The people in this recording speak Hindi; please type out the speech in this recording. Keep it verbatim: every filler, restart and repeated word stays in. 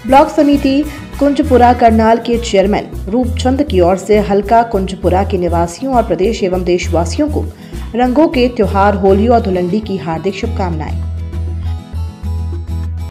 ब्लॉक समिति कुंजपुरा करनाल के चेयरमैन रूपचंद की ओर से हल्का कुंजपुरा के निवासियों और प्रदेश एवं देशवासियों को रंगों के त्योहार होली और धुलंडी की हार्दिक शुभकामनाएं।